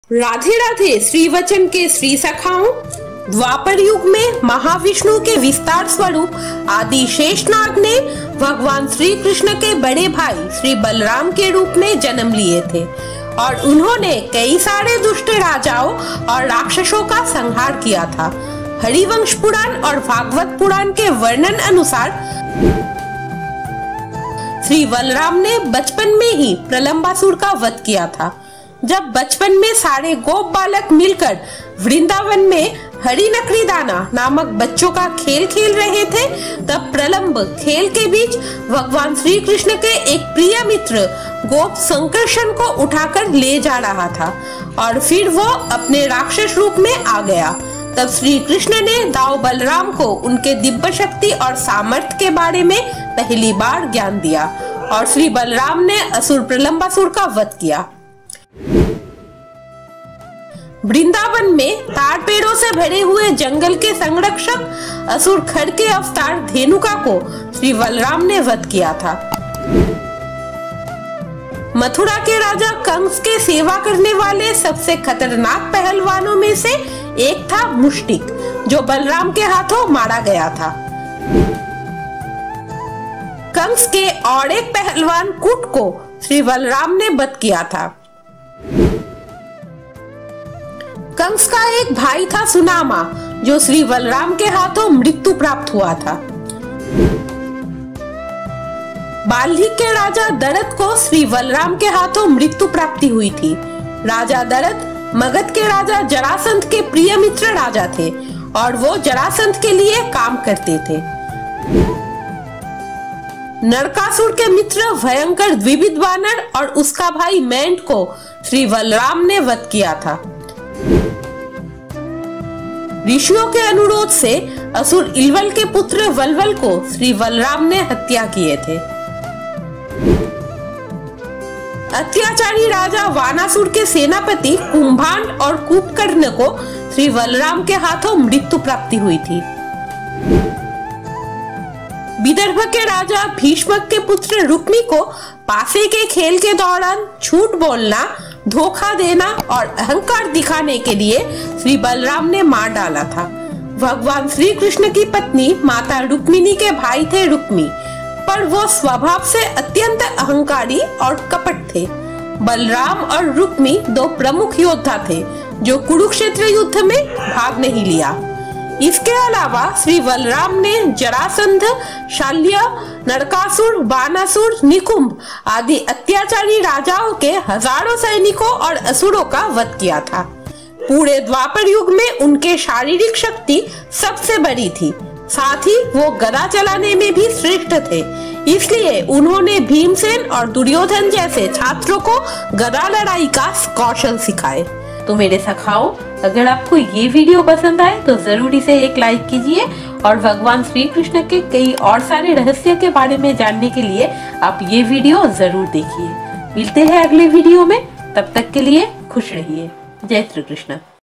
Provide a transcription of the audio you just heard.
राधे राधे श्री वचन के श्री सखाओं। द्वापर युग में महाविष्णु के विस्तार स्वरूप आदि शेषनाग ने भगवान श्री कृष्ण के बड़े भाई श्री बलराम के रूप में जन्म लिए थे और उन्होंने कई सारे दुष्ट राजाओं और राक्षसों का संहार किया था। हरिवंश पुराण और भागवत पुराण के वर्णन अनुसार श्री बलराम ने बचपन में ही प्रलंबासुर का वध किया था। जब बचपन में सारे गोप बालक मिलकर वृंदावन में हरिनकरी दाना नामक बच्चों का खेल खेल रहे थे, तब प्रलंब खेल के बीच भगवान श्री कृष्ण के एक प्रिय मित्र गोप संकर्षण को उठाकर ले जा रहा था और फिर वो अपने राक्षस रूप में आ गया। तब श्री कृष्ण ने दाऊ बलराम को उनके दिव्य शक्ति और सामर्थ्य के बारे में पहली बार ज्ञान दिया और श्री बलराम ने असुर प्रलंबासुर का वध किया। वृंदावन में ताड़ पेड़ों से भरे हुए जंगल के संरक्षक असुर खड़ के अवतार धेनुका को श्री बलराम ने वध किया था। मथुरा के राजा कंस के सेवा करने वाले सबसे खतरनाक पहलवानों में से एक था मुष्टिक, जो बलराम के हाथों मारा गया था। कंस के और एक पहलवान कुट को श्री बलराम ने वध किया था। कंस का एक भाई था सुनामा, जो श्री बलराम के हाथों मृत्यु प्राप्त हुआ था। बाल्हिक के राजा दरत को श्री बलराम के हाथों मृत्यु प्राप्ति हुई थी। राजा दरत मगध के राजा जरासंध के प्रिय मित्र राजा थे और वो जरासंध के लिए काम करते थे। नरकासुर के मित्र भयंकर द्विविध वानर और उसका भाई मैंड को श्री बलराम ने वध किया था। ऋषियों के अनुरोध से असुर इलवल के पुत्र वल्वल को श्री बलराम ने हत्या किए थे। अत्याचारी राजा वानासुर के सेनापति कुंभांड और कुंभकर्ण को श्री बलराम के हाथों मृत्यु प्राप्ति हुई थी। विदर्भ के राजा भीष्मक के पुत्र रुक्मी को पासे के खेल के दौरान झूठ बोलना, धोखा देना और अहंकार दिखाने के लिए श्री बलराम ने मार डाला था। भगवान श्री कृष्ण की पत्नी माता रुक्मिणी के भाई थे रुक्मी, पर वो स्वभाव से अत्यंत अहंकारी और कपट थे। बलराम और रुक्मी दो प्रमुख योद्धा थे जो कुरुक्षेत्र युद्ध में भाग नहीं लिया। इसके अलावा श्री बलराम ने जरासंध, शाल्य, नरकासुर, बानासुर, निकुंभ आदि अत्याचारी राजाओं के हजारों सैनिकों और असुरों का वध किया था। पूरे द्वापर युग में उनके शारीरिक शक्ति सबसे बड़ी थी, साथ ही वो गदा चलाने में भी श्रेष्ठ थे। इसलिए उन्होंने भीमसेन और दुर्योधन जैसे छात्रों को गदा लड़ाई का कौशल सिखाए। तो मेरे सखाओ, अगर आपको ये वीडियो पसंद आए तो जरूर इसे एक लाइक कीजिए और भगवान श्री कृष्ण के कई और सारे रहस्य के बारे में जानने के लिए आप ये वीडियो जरूर देखिए। मिलते हैं अगले वीडियो में, तब तक के लिए खुश रहिए। जय श्री कृष्ण।